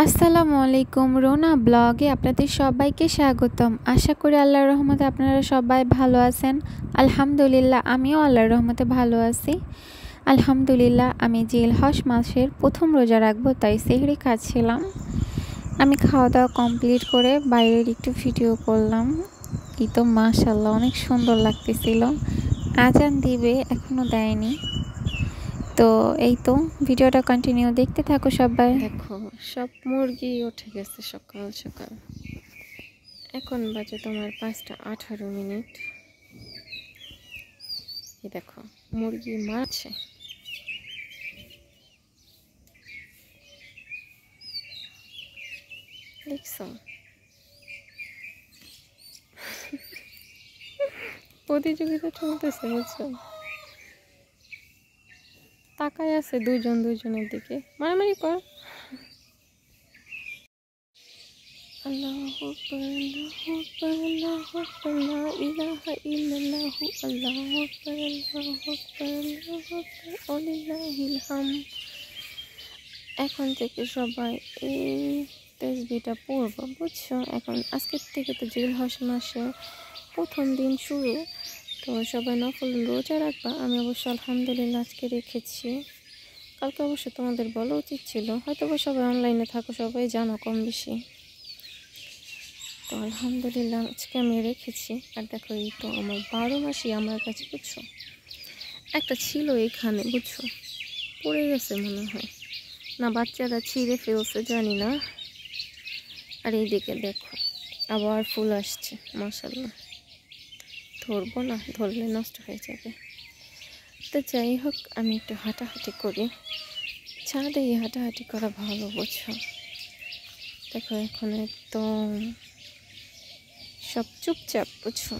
আসসালামু আলাইকুম রোনা ব্লগে আপনাদের সবাইকে স্বাগতম। আশা করি আল্লাহর রহমতে আপনারা সবাই ভালো আছেন। আলহামদুলিল্লাহ আমিও আল্লাহর রহমতে ভালো আছি। আলহামদুলিল্লাহ আমি জিলহজ মাসের প্রথম রোজা রাখবো, তাই সেহরি খাচ্ছিলাম। আমি খাওয়া দাওয়া কমপ্লিট করে বাইরের একটু ভিডিও করলাম। এই তো মাশাআল্লাহ অনেক সুন্দর লাগতেছিল। আজান দিবে, এখনো দেয়নি। তো এই তো ভিডিওটা কন্টিনিউ দেখতে থাকো সবাই। দেখো সব মুরগি উঠে গেছে সকাল সকাল। এখন বাজে তোমার 5টা 18 মিনিট। এই দেখো মুরগি মারছে। দেখছো প্রতিযোগিতা চলতেছে, বুঝছো? তাকায় আছে দুজনের দিকে, মারামারি কর। আল্লাহু আকবার আল্লাহু আকবার আল্লাহু আকবার লা ইলাহা ইল্লাল্লাহু আল্লাহু আকবার আল্লাহু আকবার আল্লাহু আকবার ওয়ালিল্লাহিল হামদ। এখন থেকে সবাই এই তাসবিহটা পড়বো, বুঝছো? এখন আজকের থেকে তো জিলহজ মাসে প্রথম দিন শুরু, তো সবাই নফল রোজা রাখবা। আমি অবশ্য আলহামদুলিল্লাহ আজকে রেখেছি। কালকে অবশ্য তোমাদের বলা উচিত ছিল, হয়তো বা সবাই অনলাইনে থাকো, সবাই জানো কম বেশি। তো আলহামদুলিল্লাহ আজকে আমি রেখেছি। আর দেখো এই তো আমার 12 মাসই আমার কাছে, বুঝছো? একটা ছিল এখানে, বুঝছো, পড়ে গেছে মনে হয়, না বাচ্চারা ছিঁড়ে ফেলছে জানি না। আর এইদিকে দেখো আবার ফুল আসছে, মাশাআল্লাহ। ধরবো না, ধরলে নষ্ট হয়ে যাবে। তো যাই হোক, আমি একটু হাঁটাহাঁটি করি। ছাদে হাঁটাহাঁটি করা ভালো, বুঝছো? দেখো এখন একদম সব চুপচাপ, বুঝছো?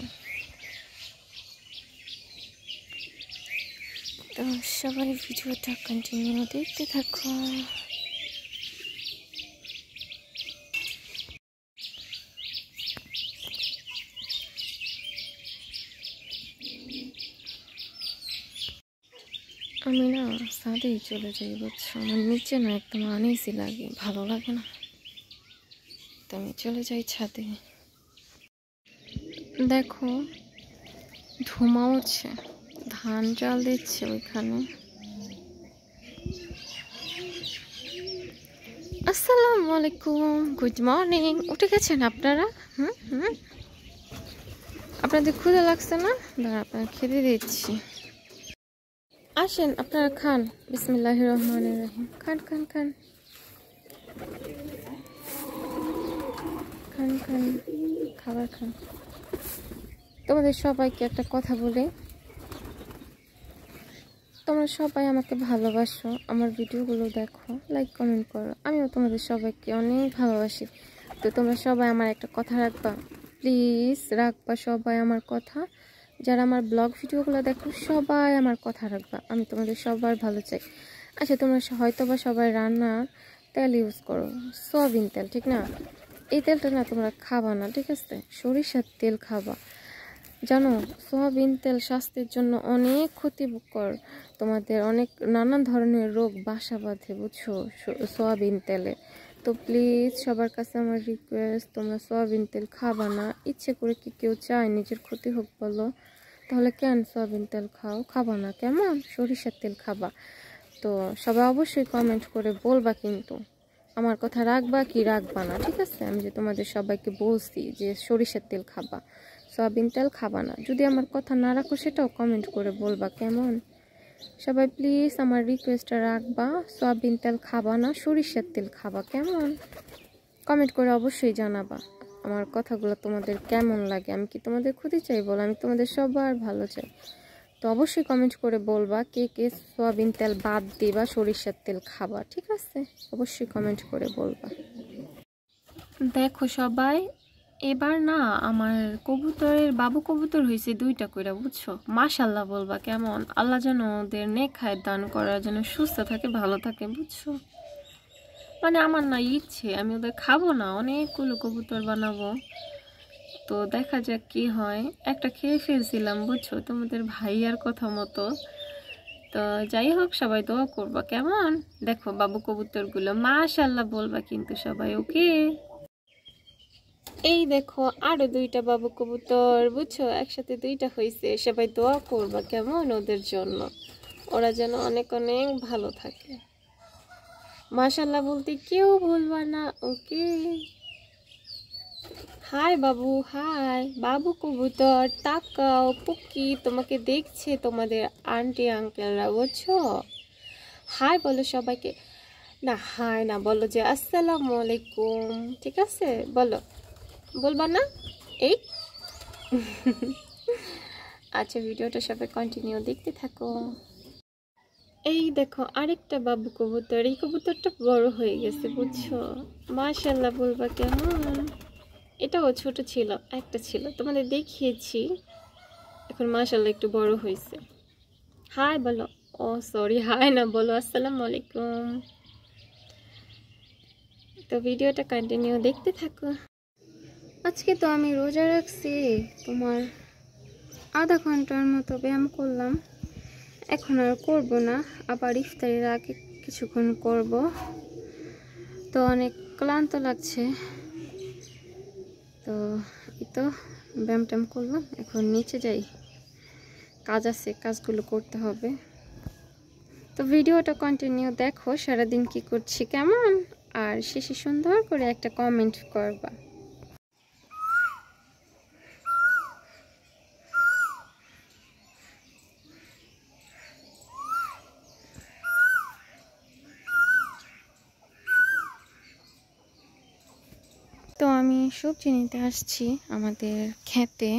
তো সবাই ভিডিওটা কন্টিনিউ দেখতে থাকো। আমি না ছাদেই চলে যাই, বুঝছো? আমার নিচে না একদম আনইজি লাগে, ভালো লাগে না, তো আমি চলে যাই ছাদে। দেখো ধুমা উঠছে, ধান চাল দিচ্ছে ওইখানে। আসসালামু আলাইকুম, গুড মর্নিং। উঠে গেছেন আপনারা? আপনাদের ক্ষুধা লাগছে না? দাঁড়া আপনারা খেতে দিচ্ছি, আসেন আপনারা খান। বিসমিল্লাহির রহমানির রহিম। খান খান খান খান খান, খাবার খান। তোমাদের সবাইকে একটা কথা বলে, তোমরা সবাই আমাকে ভালোবাসো, আমার ভিডিওগুলো দেখো, লাইক কমেন্ট করো। আমিও তোমাদের সবাইকে অনেক ভালোবাসি। তো তোমরা সবাই আমার একটা কথা রাখবা, প্লিজ রাখবা সবাই আমার কথা। যারা আমার ব্লগ ভিডিওগুলো দেখো সবাই আমার কথা রাখবা, আমি তোমাদের সবার ভালো চাই। আচ্ছা তোমরা হয়তো বা সবাই রান্নার তেল ইউজ করো, সয়াবিন তেল, ঠিক না? এই তেলটা না তোমরা খাবা না, ঠিক আছে? সরিষার তেল খাবা। জানো সয়াবিন তেল স্বাস্থ্যের জন্য অনেক ক্ষতিকর, তোমাদের অনেক নানান ধরনের রোগ বাসা বাঁধে, বুঝছো, সয়াবিন তেলে। তো প্লিজ সবার কাছে আমার রিকোয়েস্ট, তোমরা সয়াবিন তেল খাবা না। ইচ্ছে করে কি কেউ চায় নিজের ক্ষতি হোক বলো? তাহলে কেন সয়াবিন তেল খাবা না, কেমন? সরিষার তেল খাবা। তো সবাই অবশ্যই কমেন্ট করে বলবা কিন্তু আমার কথা রাখবা কি রাখবা না, ঠিক আছে? আমি যে তোমাদের সবাইকে বলছি যে সরিষার তেল খাবা, সয়াবিন তেল খাবা না। যদি আমার কথা না রাখো সেটাও কমেন্ট করে বলবা, কেমন? সবাই প্লিজ আমার রিকোয়েস্টটা রাখবা, সয়াবিন তেল খাবা না, সরিষার তেল খাবা, কেমন? কমেন্ট করে অবশ্যই জানাবা আমার কথাগুলো তোমাদের কেমন লাগে। আমি কি তোমাদের ক্ষতি চাই বলো? আমি তোমাদের সবার ভালো চাই। তো অবশ্যই কমেন্ট করে বলবা কে কে সয়াবিন তেল বাদ দিবা, সরিষার তেল খাবা, ঠিক আছে? অবশ্যই কমেন্ট করে বলবা। দেখো সবাই, এবার না আমার কবুতরের বাবু কবুতর হয়েছে 2টা কইরা, বুঝছো? মাশাল্লাহ বলবা, কেমন? আল্লাহ যেন ওদের নেক হায়াত দান করার জন্য সুস্থ থাকে, ভালো থাকে, বুঝছো? মানে আমার না ইচ্ছে আমি ওদের খাবো না, অনেকগুলো কবুতর বানাবো। তো দেখা যাক কি হয়। একটা খেয়ে ফেলছিলাম, বুঝছো, তোমাদের ভাইয়ার কথা মতো। তো যাই হোক, সবাই দোয়া করবা কেমন। দেখো বাবু কবুতরগুলো মাশাআল্লাহ বলবা কিন্তু সবাই, ওকে। এই দেখো আরো দুইটা বাবু কবুতর, বুঝছো, একসাথে দুইটা হয়েছে। সবাই দোয়া করবা কেমন ওদের জন্য, ওরা যেন অনেক অনেক ভালো থাকে। মাশাআল্লাহ বলতে কেউ ভুলবা না, ওকে। হাই বাবু, হাই বাবু কবুতর, তাকাও, পুকি তোমাকে দেখছে তোমাদের আন্টি আঙ্কেলরা, বুঝছো। হাই বলো সবাইকে। না হাই না, বলো যে আসসালামু আলাইকুম, ঠিক আছে বলো, বলবা না এই। আচ্ছা, ভিডিওটা সবাই কন্টিনিউ দেখতে থাকো। এই দেখো আরেকটা বাবু কবুতর, এই কবুতরটা বড় হয়ে গেছে, বুঝছো। মাশাআল্লাহ বলবা কেমন। এটাও ছোট ছিল, একটা ছিল তোমাদের দেখিয়েছি, এখন মাশাআল্লাহ একটু বড় হয়েছে। হাই বলো, ও সরি হাই না, বলো আসসালামু আলাইকুম। তো ভিডিওটা কন্টিনিউ দেখতে থাকো। আজকে তো আমি রোজা রাখছি, তোমার আধা ঘন্টার মতো ব্যায়াম করলাম, এখন আর করবো না, আবার ইফতারের আগে কিছুক্ষণ করব। তো অনেক ক্লান্ত লাগছে, তো এই তো ব্যায়াম ট্যাম করলাম, এখন নিচে যাই, কাজ আছে, কাজগুলো করতে হবে। তো ভিডিওটা কন্টিনিউ দেখো, সারাদিন কি করছি কেমন, আর শেষে সুন্দর করে একটা কমেন্ট করবা। তো আমি সবজি নিতে আসছি আমাদের ক্ষেতে।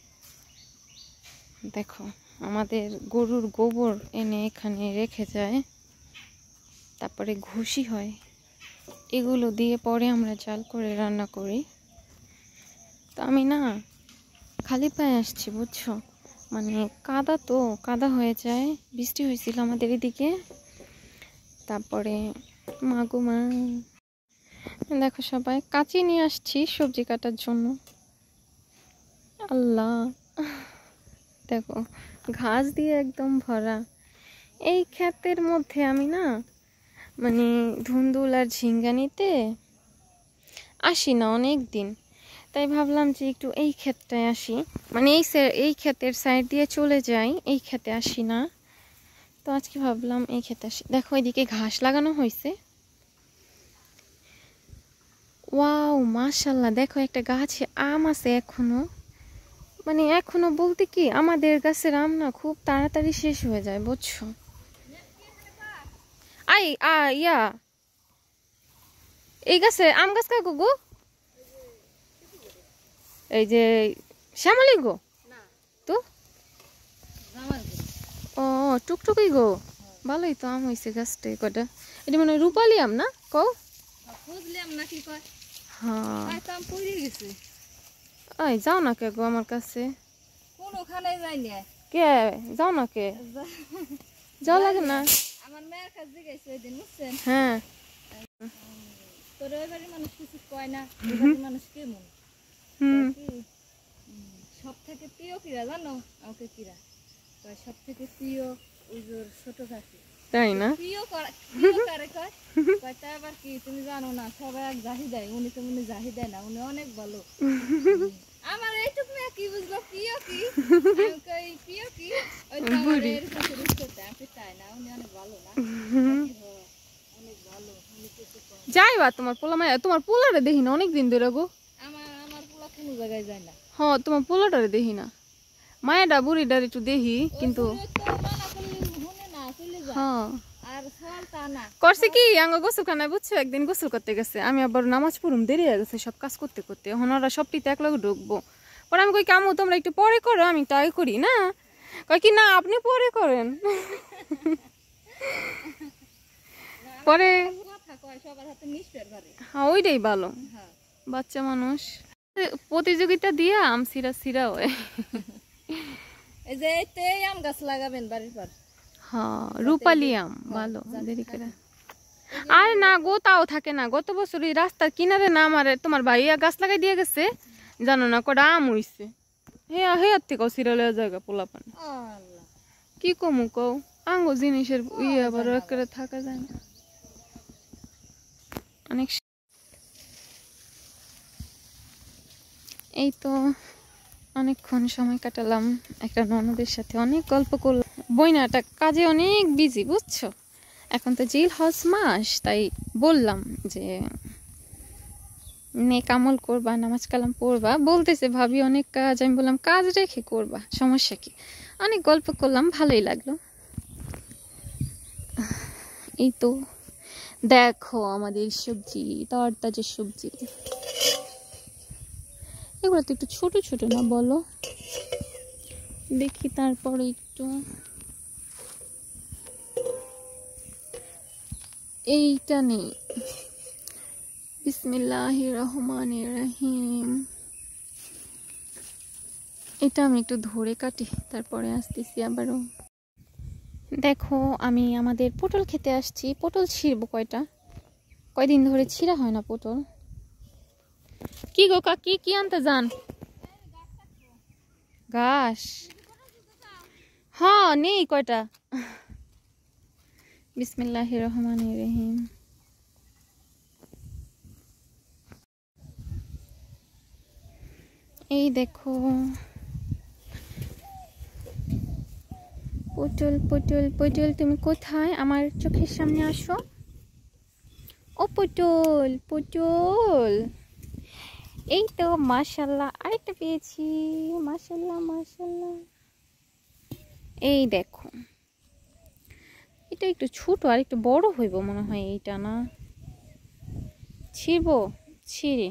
দেখো আমাদের গরুর গোবর এনে এখানে রেখে যায়, তারপরে ঘুষি হয়, এগুলো দিয়ে পরে আমরা জাল করে রান্না করি। তো আমি না খালি পায়ে আসছি, বুঝছো, মানে কাদা, তো কাদা হয়ে যায়, বৃষ্টি হয়েছিল আমাদের এদিকে। তারপরে মাগো মা, দেখো সবাই কাঁচি নিয়ে আসছি সবজি কাটার জন্য। আল্লাহ, দেখো ঘাস দিয়ে একদম ভরা। এই ক্ষেতের মধ্যে আমি না মানে ধুন্দুল আর ঝিঙ্গা নিতে আসি না অনেক দিন, তাই ভাবলাম যে একটু এই ক্ষেতটায় আসি, মানে এই ক্ষেতের সাইড দিয়ে চলে যাই, এই ক্ষেতে আসি না। তো আজকে ভাবলাম এই ক্ষেতে আসি। দেখো এদিকে ঘাস লাগানো হয়েছে, ওয়াও মাশাআল্লাহ। দেখো একটা গাছে আম আছে এখনো, মানে এখনো বলতে কি আমাদের গাছের আম না খুব তাড়াতাড়ি শেষ হয়ে যায়, বুঝছো। ইয়া এই গাছে আম গাছ কাকু গো, এই যে শ্যামলি গো, তো ও টুকটুকি গো, ভালোই তো আম হয়েছে গাছটা কটা। এটা মানে রূপালি আম না, কও হ্যাঁ যাও না কে গো আমার কাছে, কে যাও না কে, যাও লাগে না। আমার মেয়ের কাছে জিজ্ঞাসা ওই দিন, বুঝছেন, হ্যাঁ তোর ওই বাড়ির মানুষ কিছু কয় না, ওই বাড়ির মানুষ কেমন, সব থেকে প্রিয় কিরা জানো, আমাকে কিরা কয় সব থেকে প্রিয় ওই যে ছোট কাকি, তাই না, প্রিয় কারে কয়, তা আবার কি তুমি জানো না, সবাই এক জাহিদায়, উনি তো উনি জাহিদায় না, উনি অনেক ভালো। আমার এইটুকু মেয়ে কি বুঝলো প্রিয় কি, আমি কই প্রিয় কি, ওই তো আমার এরকম করতে আমি তাই না, উনি অনেক ভালো না, অনেক ভালো, উনি কিছু কয় যাইবা তোমার পোলা মায়া, তোমার পোলারে দেখি না অনেকদিন ধরে গো। আমার পোলা কোনো জায়গায় যায় না। হ্যাঁ তোমার পোলাটারে দেখি না, মায়াটা বুড়িটার একটু দেখি কিন্তু। হ্যাঁ করছে কি আঙ্গ গোসলখানায়, বুঝছো, একদিন গোসল করতে গেছে, আমি আবার নামাজ পড়ুম, দেরি হয়ে গেছে সব কাজ করতে করতে, এখন ওরা সবটিতে এক লগে ঢুকবো। পরে আমি কই কামু তোমরা একটু পরে করো, আমি তাই করি না, কয় কি না আপনি পরে করেন। পরে হ্যাঁ ওইটাই ভালো, বাচ্চা মানুষ প্রতিযোগিতা দিয়ে আম সিরা সিরা হয়। এই যে আম গাছ লাগাবেন বাড়ির পর, হ্যাঁ রূপালি আম ভালো, দেরি করে। আর না গো তাও থাকে না, গত বছর এই রাস্তার কিনারে না আমার তোমার ভাইয়া গাছ লাগাই দিয়ে গেছে, জানো না কটা আম হইছে, হে হে থেকে সিরিয়ালের জায়গা পোলাপান, কি কমু কও, আঙ্গো জিনিসের ইয়ে আবার করে থাকা যায় না অনেক। এই তো অনেকক্ষণ সময় কাটালাম একটা ননদের সাথে, অনেক গল্প করলাম। বইনাটা কাজে অনেক বিজি বুঝছো, এখন তো জিল হজ মাস, তাই বললাম যে নেক আমল করবা, নামাজ কালাম পড়বা। বলতেছে ভাবি অনেক কাজ, আমি বললাম কাজ রেখে করবা, সমস্যা কি। অনেক গল্প করলাম, ভালোই লাগলো। এই তো দেখো আমাদের সবজি, তরতাজা সবজি। এগুলো তো একটু ছোট ছোট না বলো, দেখি তারপরে একটু এইটা নেই। বিসমিল্লাহির রহমানির রহিম। এটা আমি একটু ধরে কাটি, তারপরে আসতেছি আবারও। দেখো আমি আমাদের পটল খেতে আসছি। পটল ছিঁড়বো কয়টা, কয়দিন ধরে ছিঁড়া হয় না পটল। কি গো কাকি, কি আনতে যান? ঘাস? হ্যাঁ নেই কয়টা। বিসমিল্লাহির রহমানির রহিম। এই দেখো পটল পটল পটল, তুমি কোথায়? আমার চোখের সামনে আসো। ও পটল পটল, এই তো মাশাল্লাহ আরেকটা পেয়েছি। মাশাল্লাহ মাশাল্লাহ। এই দেখো এটা একটু ছোট, আর একটু বড় হইব মনে হয় এইটা, না ছিড়বো? ছিঁড়ে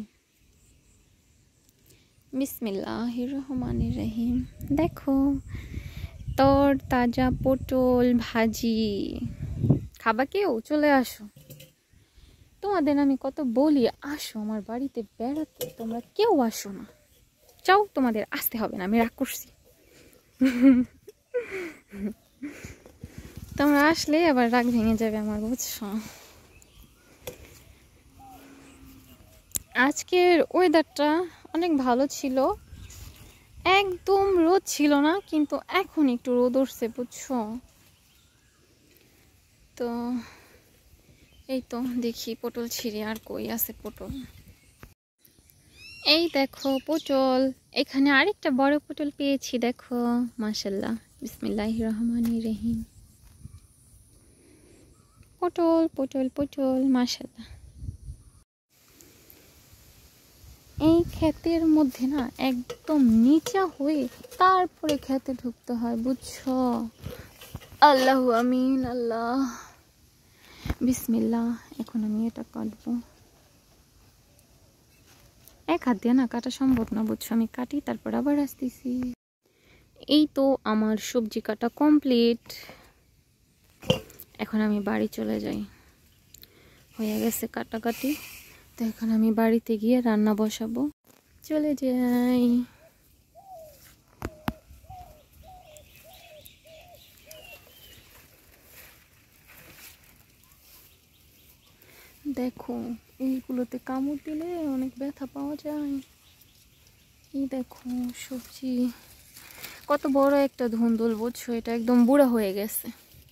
বিসমিল্লাহির রহমানির রহিম। দেখো তর তাজা পটল ভাজি, খাবা কেউ? চলে আসো। তোমাদের আমি কত বলি আসো আমার বাড়িতে বেড়াতে, তোমরা কেউ আসো না। চাও তোমাদের আসতে হবে না, আমি রাগ করছি। তোমরা আসলে আবার রাগ ভেঙে যাবে আমার, বুঝছো। আজকের ওয়েদারটা অনেক ভালো ছিল, একদম রোদ ছিল না, কিন্তু এখন একটু রোদ উঠছে বুঝছো। তো এই তো দেখি পটল ছিঁড়ে, আর কই আছে পটল। এই দেখো পটল, এখানে আরেকটা বড় পটল পেয়েছি দেখো মাশাল্লাহ। বিসমিল্লাহির রহমানির রহিম। পটল পটল পটল মাশাল্লাহ। এই ক্ষেতের মধ্যে না একদম নিচা হয়ে তারপরে খেতে ঢুকতে হয় বুঝছো। আল্লাহু আমিন। আল্লাহ বিসমিল্লাহ। এখন আমি এটা কাটবো, এক হাত দিয়ে না কাটা সম্ভব না বুঝছো, আমি কাটি তারপর আবার আসতেছি। এই তো আমার সবজি কাটা কমপ্লিট, এখন আমি বাড়ি চলে যাই। হয়ে গেছে কাটাকাটি, তো এখন আমি বাড়িতে গিয়ে রান্না বসাবো। চলে যাই। দেখো এইগুলোতে কামড় দিলে অনেক ব্যথা পাওয়া যায়। এই দেখো সবজি, কত বড় একটা ধুন্দুল বুঝছো, এটা একদম বুড়া হয়ে গেছে।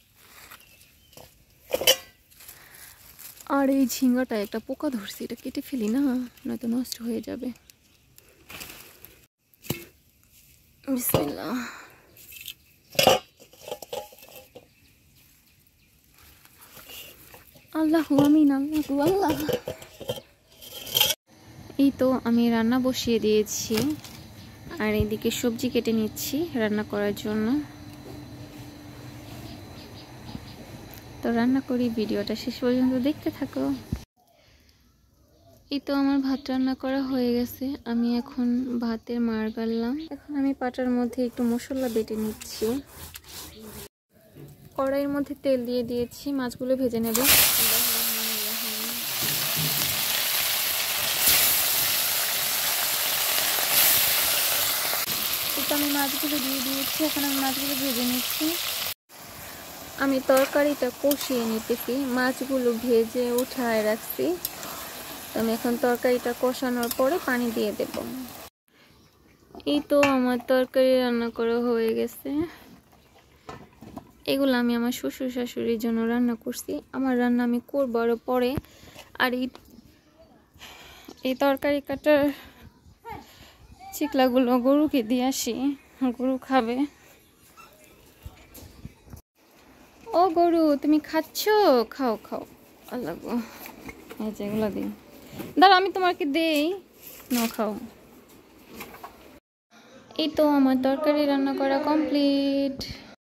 আর এই ঝিঙ্গাটা একটা পোকা ধরছে, এটা কেটে ফেলি না, নয়তো নষ্ট হয়ে যাবে। বিসমিল্লাহ। আল্লাহু আমিন। আল্লাহু আল্লাহ। এই তো আমি রান্না বসিয়ে দিয়েছি, আর এইদিকে সবজি কেটে নিচ্ছি রান্না করার জন্য। তো রান্না করি, ভিডিওটা শেষ পর্যন্ত দেখতে থাকো। এই তো আমার ভাত রান্না করা হয়ে গেছে, আমি এখন ভাতের মার গাড়লাম। এখন আমি পাটার মধ্যে একটু মশলা বেটে নিচ্ছি। কড়াইয়ের মধ্যে তেল দিয়ে দিয়েছি, মাছগুলো ভেজে নেব। আমি মাছগুলো দিয়ে দিয়েছি, এখন আমি মাছগুলো ভেজে নিচ্ছি। আমি তরকারিটা কষিয়ে নিতেছি, মাছগুলো ভেজে উঠায় রাখছি। আমি এখন তরকারিটা কষানোর পরে পানি দিয়ে দেব। এই তো আমার তরকারি রান্না করা হয়ে গেছে। এগুলো আমি আমার শ্বশুর শাশুড়ির জন্য রান্না করছি। আমার রান্না আমি করবো আরও পরে। আর এই তরকারি কাটার চিকলাগুলো গরুকে দিয়ে আসি, গরু খাবে। ও গরু, তুমি খাচ্ছ? খাও খাও। আল্লাহ গো, এই যেগুলো দিই, দাঁড়া আমি তোমাকে দেই, নাও খাও। এই তো আমার তরকারি রান্না করা কমপ্লিট।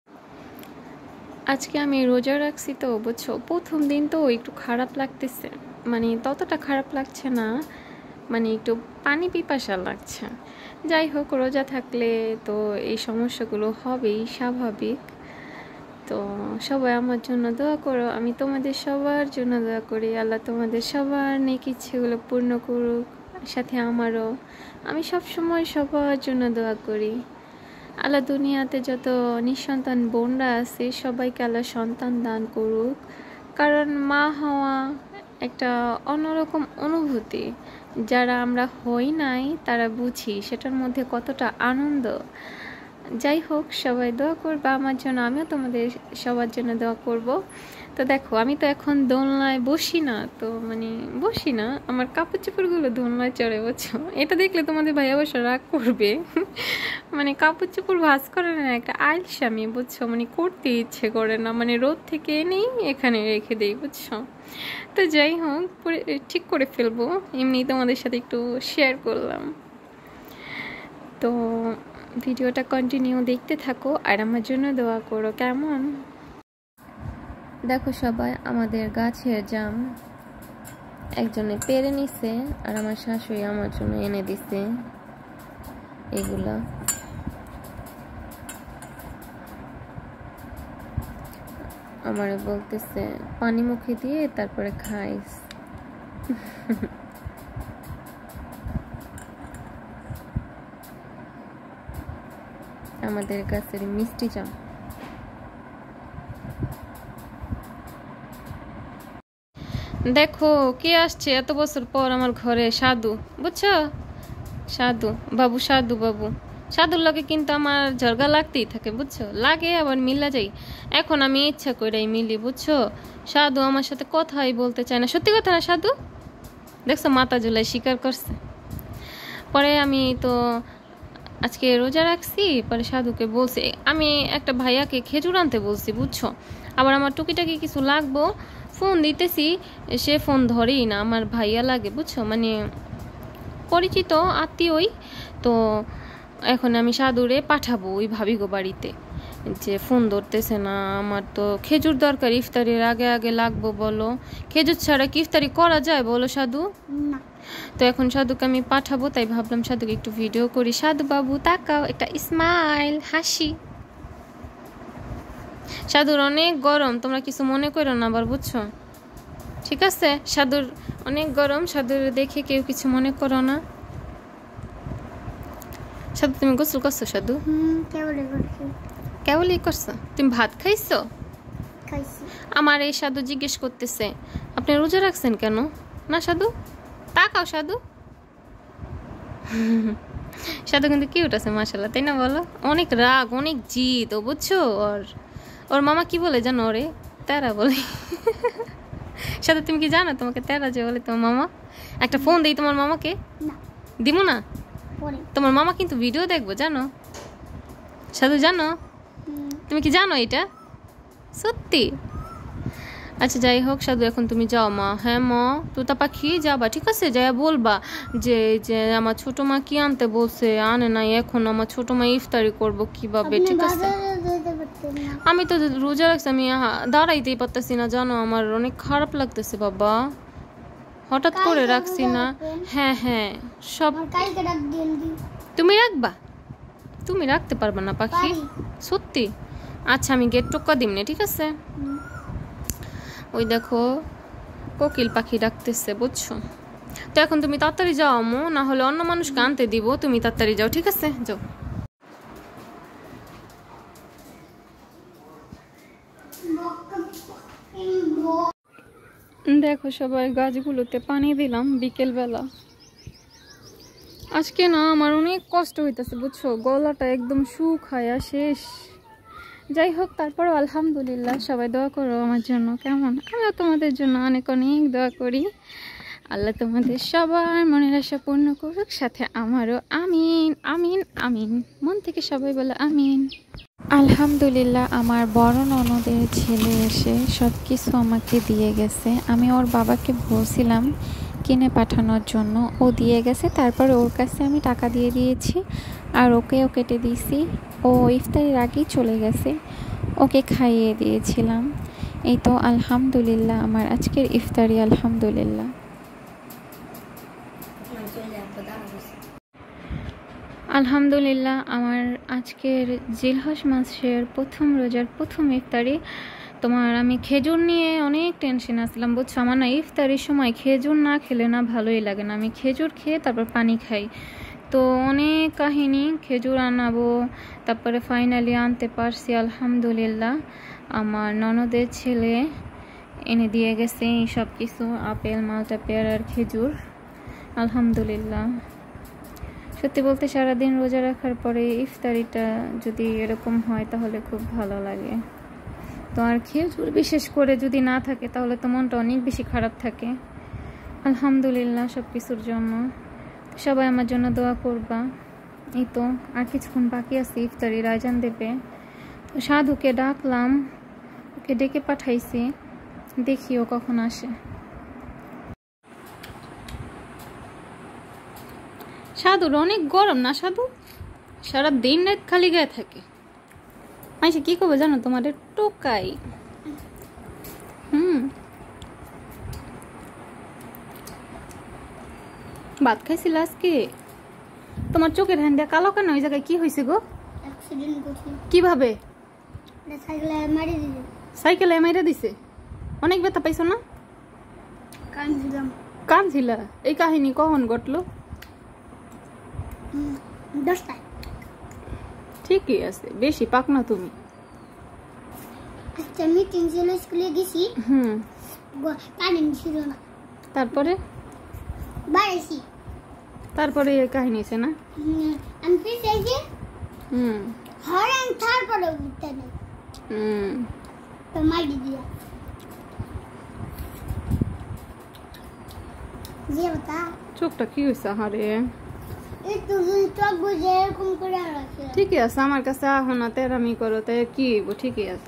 আজকে আমি রোজা রাখছি তো বুঝছো, প্রথম দিন তো একটু খারাপ লাগতেছে, মানে ততটা খারাপ লাগছে না, মানে একটু পানি পিপাসা লাগছে। যাই হোক, রোজা থাকলে তো এই সমস্যাগুলো হবেই, স্বাভাবিক। তো সবাই আমার জন্য দোয়া করো, আমি তোমাদের সবার জন্য দোয়া করি। আল্লাহ তোমাদের সবার নেক ইচ্ছেগুলো পূর্ণ করুক, সাথে আমারও। আমি সবসময় সবার জন্য দোয়া করি। আল্লাহ দুনিয়াতে যত নিঃসন্তান বোনরা আছে সবাইকে আল্লাহ সন্তান দান করুক, কারণ মা হওয়া একটা অন্যরকম অনুভূতি। যারা আমরা হই নাই তারা বুঝি সেটার মধ্যে কতটা আনন্দ। যাই হোক, সবাই দোয়া করবে আমার জন্য, আমিও তোমাদের সবার জন্য দোয়া করব। তো দেখো, আমি তো এখন দোলনায় বসি না, তো মানে বসি না, আমার কাপড় চোপড়গুলো দোলনায় চড়ে, বুঝছো। এটা দেখলে তোমাদের ভাই অবশ্য রাগ করবে। মানে কাপড় চোপড় ভাঁজ করে না, একটা আলসামি, বুঝছো, মানে করতে ইচ্ছে করে না, মানে রোদ থেকে এনেই এখানে রেখে দেই, বুঝছো। তো যাই হোক, ঠিক করে ফেলবো, এমনি তোমাদের সাথে একটু শেয়ার করলাম। তো ভিডিওটা কন্টিনিউ দেখতে থাকো আর আমার জন্য দোয়া করো, কেমন? দেখো সবাই, আমাদের গাছের জাম একজনে পেরে নিছে, আর আমার শাশুড়ি আমার জন্য এনে দিছে এগুলা। আমারে বলতেছে পানি মুখে দিয়ে তারপরে খাইস। আমাদের গাছের মিষ্টি জাম। দেখো কে আসছে এত বছর পর আমার ঘরে, সাধু, বুঝছো, সাধু বাবু, সাধু বাবু। সাধুর লগে কিন্তু আমার ঝরগা লাগতেই থাকে, বুঝছো, লাগে আবার মিলা যাই। এখন আমি ইচ্ছা করেই মিলি, বুঝছো। সাধু আমার সাথে কথাই বলতে চায় না, সত্যি কথা না সাধু, দেখছো মাথা ঝুলাই স্বীকার করছে। পরে আমি তো আজকে রোজা রাখছি, পরে সাধুকে বলছি, আমি একটা ভাইয়াকে খেজুর আনতে বলছি, বুঝছো। আবার আমার টুকিটাকি কিছু লাগবো, ফোন দিতেছি, সে ফোন ধরেই না, আমার ভাইয়া লাগে, বুঝছো, মানে পরিচিত আত্মীয়ই। তো এখন আমি সাধুরে পাঠাবো ওই ভাবিগো বাড়িতে, যে ফোন ধরতেছে না, আমার তো খেজুর দরকার, ইফতারির আগে আগে লাগবো, বলো। খেজুর ছাড়া কি ইফতারি করা যায় বলো সাধু? না। তো এখন সাধুকে আমি পাঠাবো, তাই ভাবলাম সাধুকে একটু ভিডিও করি। সাধু বাবু তাকাও, একটা স্মাইল, হাসি। সাধুর অনেক গরম, তোমরা কিছু মনে করো না আবার, বুঝছো, ঠিক আছে। সাধুর অনেক গরম, সাধুর দেখে কেউ কিছু মনে করো না। সাধু তুমি গোসল করছো? সাধু কেবলই করছো? তুমি ভাত খাইছো? আমার এই সাধু জিজ্ঞেস করতেছে আপনি রোজা রাখছেন কেন? না সাধু, তাকাও সাধু। সাধু কিন্তু কিউট আছে মাশাআল্লাহ, তাই না বলো? অনেক রাগ, অনেক জিদ, ও বুঝছো। ওর মামা কি বলে জানো? ওরে তেরা বলে। সাধু তুমি কি জানো তোমাকে তেরা যে বলে তোমার মামা? একটা ফোন দেই তোমার মামাকে, দিব না? তোমার মামা কিন্তু ভিডিও দেখবো, জানো সাধু? জানো? তুমি কি জানো এটা? সত্যি? আচ্ছা যাই হোক সাধু, এখন তুমি যাও মা। হ্যাঁ মা, তোতা পাখি যাবা, ঠিক আছে, যাই বলবা যে যে আমার ছোট মা কি আনতে বলছে, আনে নাই, এখন আমার ছোট মা ইফতারি করবো কিভাবে, ঠিক আছে। আমি তো রোজা রাখছি, আমি দাঁড়াইতেই পারতেছি না, জানো আমার অনেক খারাপ লাগতেছে বাবা, হঠাৎ করে রাখছি না। হ্যাঁ হ্যাঁ সব তুমি রাখবা, তুমি রাখতে পারবা না পাখি, সত্যি? আচ্ছা আমি গেট টোকা দিম না, ঠিক আছে। ওই দেখো কোকিল পাখি ডাকতেছে, বুঝছো। তো এখন তুমি তাড়াতাড়ি যাও আম্মু, না হলে অন্য মানুষকে আনতে দিব, তুমি তাড়াতাড়ি যাও, ঠিক আছে, যাও। দেখো সবাই, গাছগুলোতে পানি দিলাম বিকেলবেলা। আজকে না আমার অনেক কষ্ট হইতেছে, বুঝছো, গলাটা একদম শুকায়া শেষ। যাই হোক, তারপরও আলহামদুলিল্লাহ, সবাই দোয়া করো আমার জন্য, কেমন? আমিও তোমাদের জন্য অনেক অনেক দোয়া করি। আল্লাহ তোমাদের সবার মনের আশা পূর্ণ করুক, সাথে আমারও। আমিন আমিন আমিন। মন থেকে সবাই বলো আমিন। আলহামদুলিল্লাহ, আমার বড় ননদের ছেলে এসে সব কিছু আমাকে দিয়ে গেছে। আমি ওর বাবাকে বলছিলাম কিনে পাঠানোর জন্য, ও দিয়ে গেছে। তারপর ওর কাছে আমি টাকা দিয়ে দিয়েছি আর ওকেও কেটে দিয়েছি। ও ইফতারের আগেই চলে গেছে, ওকে খাইয়ে দিয়েছিলাম। এই তো আলহামদুলিল্লাহ আমার আজকের ইফতারি। আলহামদুলিল্লাহ। আলহামদুলিল্লাহ আমার আজকের জিলহজ মাসের প্রথম রোজার প্রথম ইফতারি। আমি খেজুর নিয়ে অনেক টেনশন আসলাম, বুঝছো? আমার না ইফতারির সময় খেজুর না খেলে না ভালোই লাগে না। আমি খেজুর খেয়ে তারপর পানি খাই, তো অনেক কাহিনী। খেজুর আনাবো, তারপরে ফাইনালি আনতে পারছি আলহামদুলিল্লাহ। আমার ননদের ছেলে এনে দিয়ে গেছে এই সব কিছু, আপেল, মালটা, পেয়ারার খেজুর। আলহামদুলিল্লাহ। সত্যি বলতে সারাদিন রোজা রাখার পরে ইফতারিটা যদি এরকম হয় তাহলে খুব ভালো লাগে। তো আর খেজুর বিশেষ করে যদি না থাকে তাহলে তো মনটা অনেক বেশি খারাপ থাকে। আলহামদুলিল্লাহ সব কিছুর জন্য। সবাই আমার জন্য দোয়া করবা। এই তো আর কিছুক্ষণ বাকি আছে, ইফতারির আয়োজন দেবে। তো সাধুকে ডাকলাম, ওকে ডেকে পাঠাইছি, দেখি ও কখন আসে। সাধুর অনেক গরম না? সাধু সারা দিন রাত খালি গায়ে থাকে। আইসে কি করবো জানো, তোমাদের টোকাই। ভাত খাইছিল আজকে? তোমার চোখের হ্যান্ড দিয়ে কালো কেন? ওই জায়গায় কি হয়েছে গো? কিভাবে? সাইকেলে মাইরা দিছে? অনেক ব্যথা পাইছো না? কাঁদছিলা? এই কাহিনী কখন ঘটলো? ঠিকই আছে, বেশি পাক না তুমি। আচ্ছা মিটিং ছিল, স্কুলে গেছি। কারেন্ট ছিল না, তারপরে বাড়াইছি। তারপরে এই কাহিনী আছে না? আমি পিছাইছি। হরেন তারপরে উঠতে নেই। তো মাইরি দিয়া যে বতা চোখটা কি হয়েছে? হারে একটু চোখ বুঝে এরকম করে রাখছে। ঠিকই আছে, আমার কাছে আহ না তেরামি করো, তাই কি হইব? ঠিকই আছে।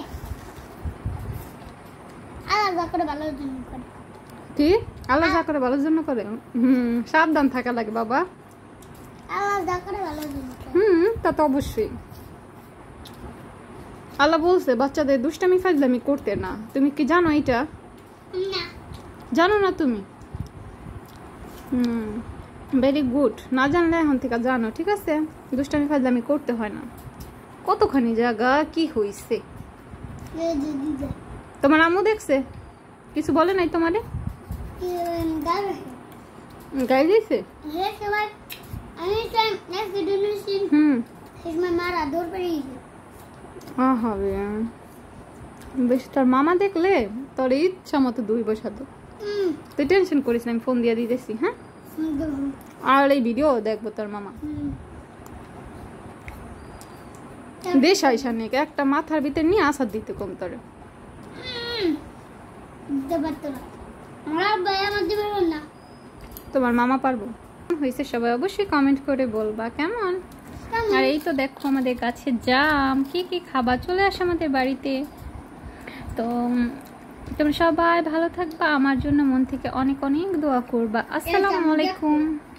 আলাদা করে ভালোর জন্য করে। কি আলাদা করে ভালোর জন্য করে? সাবধান থাকা লাগে বাবা। আলাদা করে ভালোর জন্য। তা তো অবশ্যই। আল্লাহ বলছে বাচ্চাদের দুষ্টামি ফাজলামি করতে না। তুমি কি জানো এটা? না। জানো না তুমি? Very good. না জানলে এখন থেকে জানো, ঠিক আছে? দুষ্টামি ফাজলামি করতে হয় না। কতখানি জায়গা কি হইছে? তোমার আম্মু দেখছে? কিছু বলে নাই তোমারে? গাই দিয়েছে? বেশ, তোর মামা দেখলে তোর ইচ্ছা মতো দুই বসাতো। তুই টেনশন করিস না, আমি ফোন দিয়ে দিতেছি। হ্যাঁ, আর এই ভিডিও দেখবো তোর মামা। দেশ আইসা নেই একটা মাথার ভিতরে নিয়ে আসার দিতে কম তোরে। তোমার মামা পারবো হয়েছে? সবাই অবশ্যই কমেন্ট করে বলবা কেমন। আর এই তো দেখো আমাদের গাছে জাম। কি কি খাবার চলে আসে আমাদের বাড়িতে। তো তোমরা সবাই ভালো থাকবা, আমার জন্য মন থেকে অনেক অনেক দোয়া করবা। আসসালামু আলাইকুম।